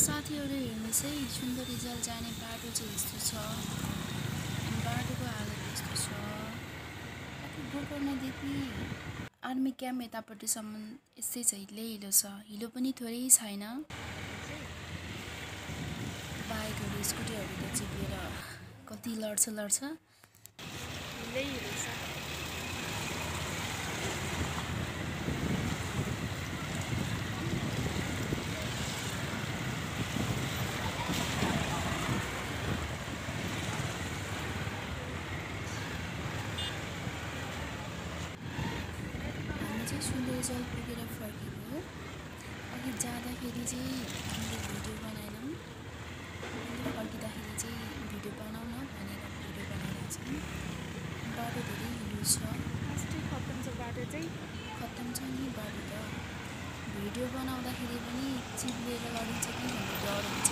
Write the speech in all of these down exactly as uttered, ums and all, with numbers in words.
साथीहरु हेर्नुस् है सुन्दरी जल जाने बाटो चाहिँ यस्तो छ। बाटोको हालत यस्तो छ। कति गोकर्ण देखि आर्मी क्याम्प यतापट्टिसम्म यस्तै छ, हिलै हिलो छ। हिलो पनि थोरै छैन। बाइकहरु स्कुटीहरु त चिप्लेर कति लड्छ लड्छ। हिलै हिलो छ। सुन्दरी जल पुगेर फर्केको। अघि जाँदाखेरि चाहिँ हामीले भिडियो बनाएनौँ। अहिले फर्किँदाखेरि चाहिँ भिडियो बनाउन भनेर भिडियो बनाइरहेको छौँ। बाटो धेरै हिलो छ। अस्ति खत्तम छ बाटो चाहिँ। खत्तम छ नि बाटो त। भिडियो बनाउँदाखेरि पनि चिप्लेर लडिन्छ कि भन्ने डर हुन्छ।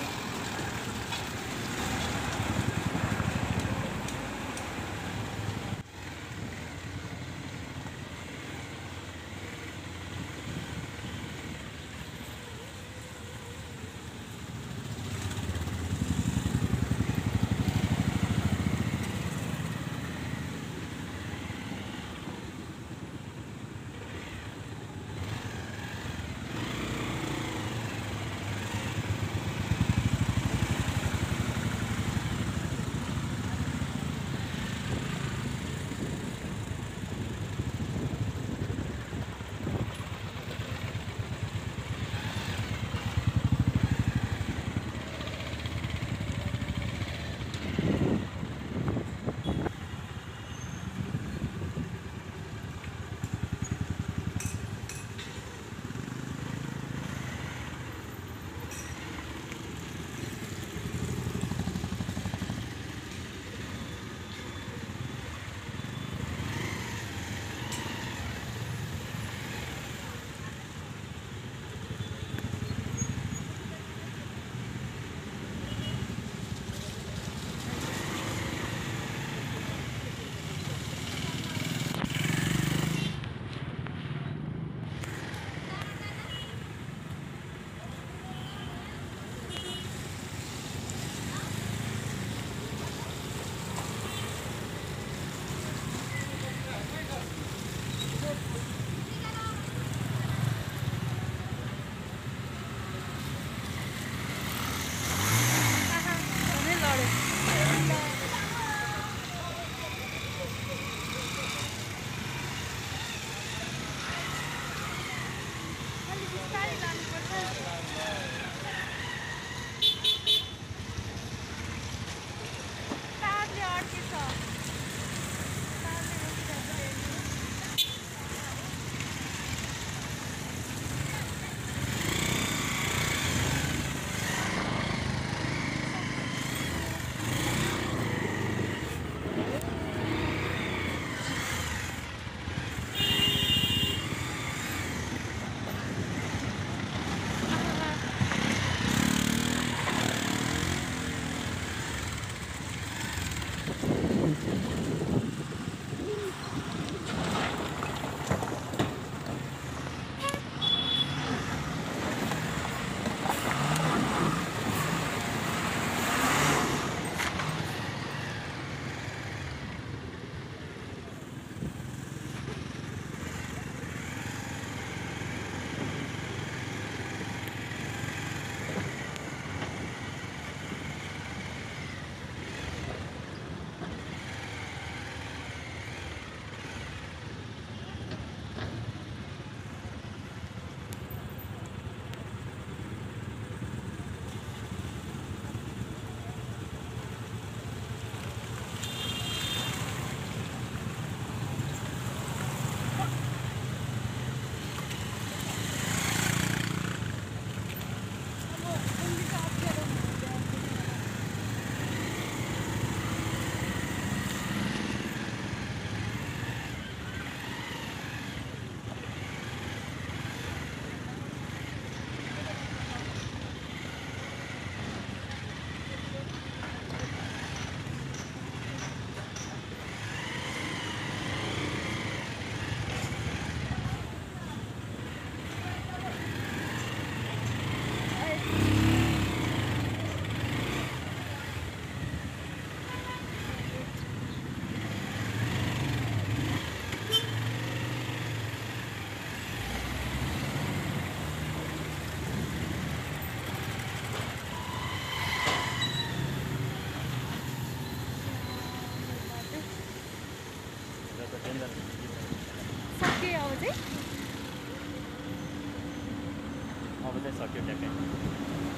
बनाउनु चाहिँ सक्यो ट्याक्कै।